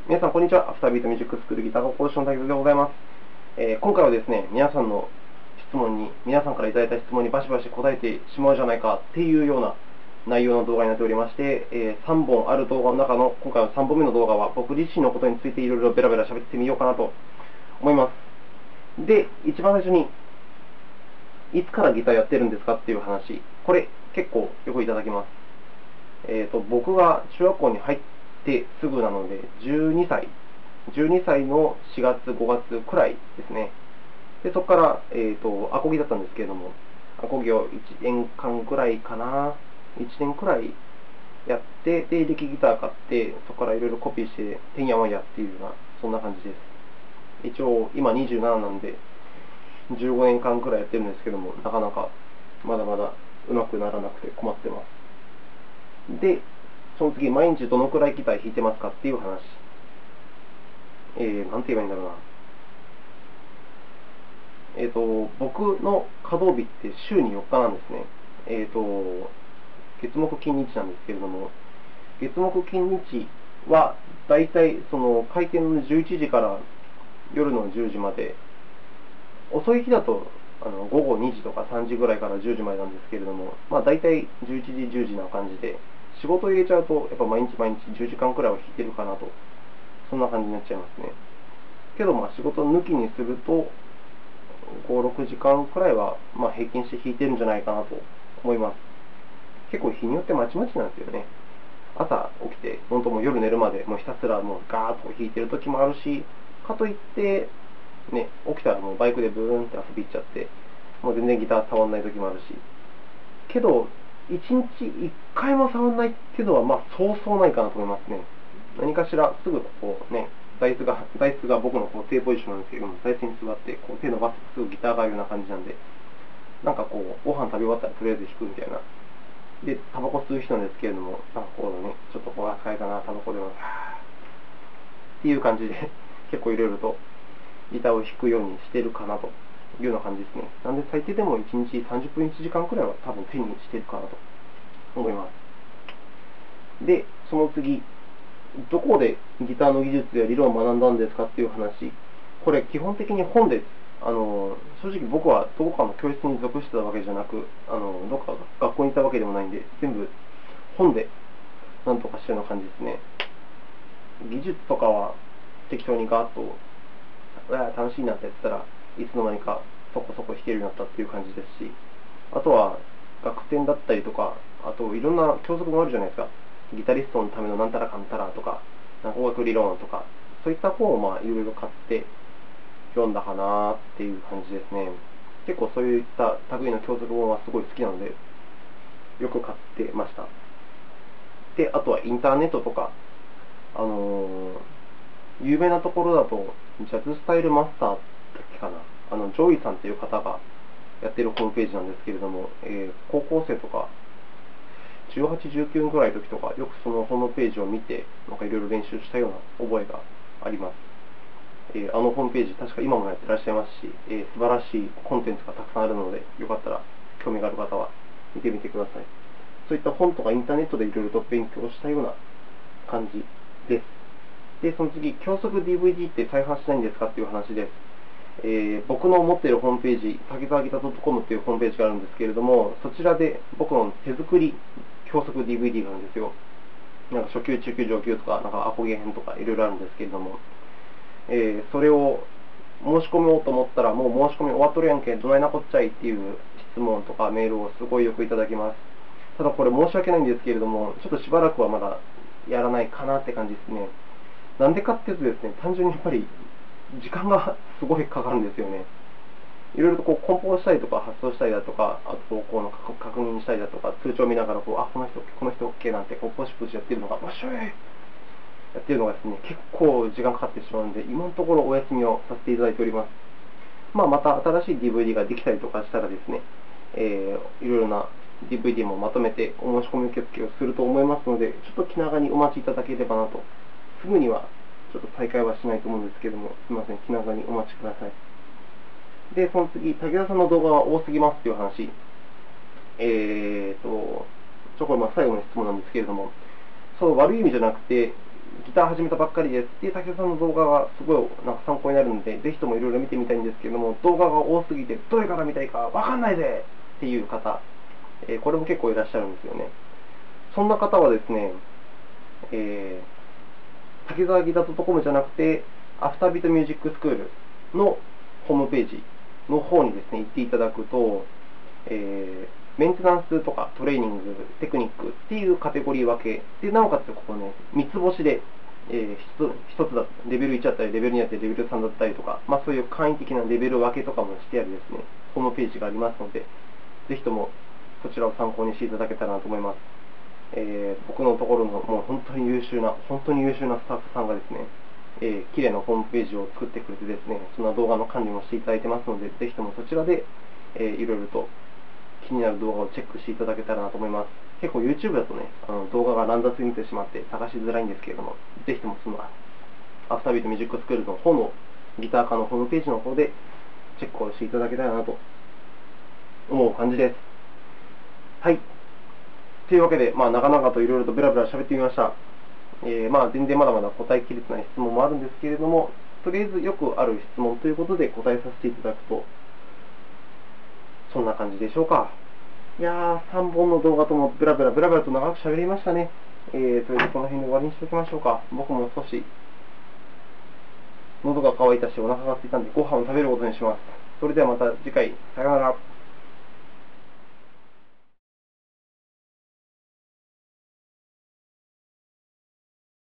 皆さん、こんにちは。アフタービートミュージックスクールギター科講師の滝沢でございます。今回はですね、皆さんからいただいた質問にバシバシ答えてしまうじゃないかっていうような内容の動画になっておりまして、3本ある動画の中の今回の3本目の動画は僕自身のことについていろいろベラベラ喋ってみようかなと思います。で、一番最初に、いつからギターやってるんですかっていう話、これ結構よくいただきます。僕が中学校に入ってすぐなので、12歳の4月、5月くらいですね。で、そこから、アコギだったんですけれども、アコギを1年間くらいかな、1年くらいやって、で、エレキギター買って、そこからいろいろコピーして、てんやわんやっていうような、そんな感じです。一応、今27なんで、15年間くらいやってるんですけども、なかなかまだまだ上手くならなくて困ってます。で、その次、毎日どのくらいギター弾いてますかっていう話。なんて言えばいいんだろうな。僕の稼働日って週に4日なんですね。月木金日なんですけれども、月木金日はだいたいその開店の11時から夜の10時まで、遅い日だと午後2時とか3時ぐらいから10時までなんですけれども、まあだいたい11時、10時な感じで、仕事を入れちゃうと、やっぱ毎日毎日10時間くらいは弾いてるかなと、そんな感じになっちゃいますね。けど、まあ仕事抜きにすると、5、6時間くらいは、まあ、平均して弾いてるんじゃないかなと思います。結構日によってまちまちなんですよね。朝起きて、本当もう夜寝るまでもうひたすらもうガーッと弾いてる時もあるし、かといって、ね、起きたらもうバイクでブーンって遊び行っちゃって、もう全然ギター触んない時もあるし。けど、1日1回も触んないっていうのは、まあ、そうそうないかなと思いますね。何かしらすぐこうね、座椅子が僕のこう低ポジションなんですけども、座椅子に座ってこう手伸ばすとすぐギターがあるような感じなんで、なんかこう、ご飯食べ終わったらとりあえず弾くみたいな。で、タバコ吸う人なんですけれども、なんかこうね、ちょっとこう、扱いかな、タバコでは、っていう感じで、結構いろいろとギターを弾くようにしてるかなというような感じですね。なんで最低でも1日30分1時間くらいは多分手にしてるかなと思います。で、その次、どこでギターの技術や理論を学んだんですかっていう話。これ基本的に本です。正直僕はどこかの教室に属してたわけじゃなく、どこか学校にいたわけでもないんで、全部本でなんとかしたような感じですね。技術とかは適当にガーッと、楽しいなってやってたらいつの間にかそこそこ弾けるようになったっていう感じですし、あとは楽天だったりとか、あといろんな教則もあるじゃないですか。ギタリストのためのなんたらかんたらとか、音楽理論とか、そういった本をまあいろいろ買って読んだかなっていう感じですね。結構そういった類の教則本はすごい好きなので、よく買ってました。で、あとはインターネットとか、あの有名なところだと、ジャズスタイルマスターだっけかな。ジョイさんという方がやってるホームページなんですけれども、高校生とか、18、19ぐらいの時とか、よくそのホームページを見て、なんかいろいろ練習したような覚えがあります。あのホームページ、確か今もやってらっしゃいますし、素晴らしいコンテンツがたくさんあるので、よかったら興味がある方は見てみてください。そういった本とかインターネットでいろいろと勉強したような感じです。で、その次、教則 DVD って再販しないんですかっていう話です。僕の持っているホームページ、滝沢ギター .com っていうホームページがあるんですけれども、そちらで僕の手作り教則 DVD があるんですよ。なんか初級、中級、上級とか、なんかアコギ編とかいろいろあるんですけれども、それを申し込もうと思ったら、もう申し込み終わっとるやんけ、どないなこっちゃいっていう質問とかメールをすごいよくいただきます。ただこれ申し訳ないんですけれども、ちょっとしばらくはまだやらないかなって感じですね。なんでかっていうとですね、単純にやっぱり時間がすごいかかるんですよね。いろいろとこう梱包したりとか発送したりだとか、あとこう確認したりだとか、通帳を見ながらこう、この人 OK なんてこうポシポシやってるのが、面白いやってるのがですね、結構時間かかってしまうので、今のところお休みをさせていただいております。まあ、また新しい DVD ができたりとかしたらですね、いろいろな DVD もまとめてお申し込み受付をすると思いますので、ちょっと気長にお待ちいただければなと。すぐにはちょっと再開はしないと思うんですけども、すみません、気長にお待ちください。で、その次、武田さんの動画は多すぎますっていう話。これ最後の質問なんですけれども、そう悪い意味じゃなくて、ギター始めたばっかりですっていう武田さんの動画がすごいなんか参考になるので、ぜひともいろいろ見てみたいんですけれども、動画が多すぎて、どれから見たいかわかんないぜっていう方、これも結構いらっしゃるんですよね。そんな方はですね、竹澤ギター .com じゃなくて、アフタービートミュージックスクールのホームページの方にですね、行っていただくと、メンテナンスとかトレーニング、テクニックっていうカテゴリー分けで、なおかつここね、3つ星で、1つだレベル1だったり、レベル2だったり、レベル3だったりとか、そういう簡易的なレベル分けとかもしてあるですね、ホームページがありますので、ぜひともそちらを参考にしていただけたらなと思います。僕のところのもう本当に優秀なスタッフさんがですね、綺麗なホームページを作ってくれてですね、そんな動画の管理もしていただいてますので、ぜひともそちらで、いろいろと気になる動画をチェックしていただけたらなと思います。結構 YouTube だとね、動画が乱雑に見てしまって探しづらいんですけれども、ぜひともそのアフタービートミュージックスクールの方のギター科のホームページの方でチェックをしていただけたらなと思う感じです。はい。というわけで、長々といろいろとブラブラ喋ってみました。全然まだまだ答えきれてない質問もあるんですけれども、とりあえずよくある質問ということで答えさせていただくと、そんな感じでしょうか。いやー、3本の動画ともブラブラと長く喋りましたね。とりあえずこの辺で終わりにしておきましょうか。僕も少し喉が渇いたし、お腹が空いたんで、ご飯を食べることにします。それではまた次回、さようなら。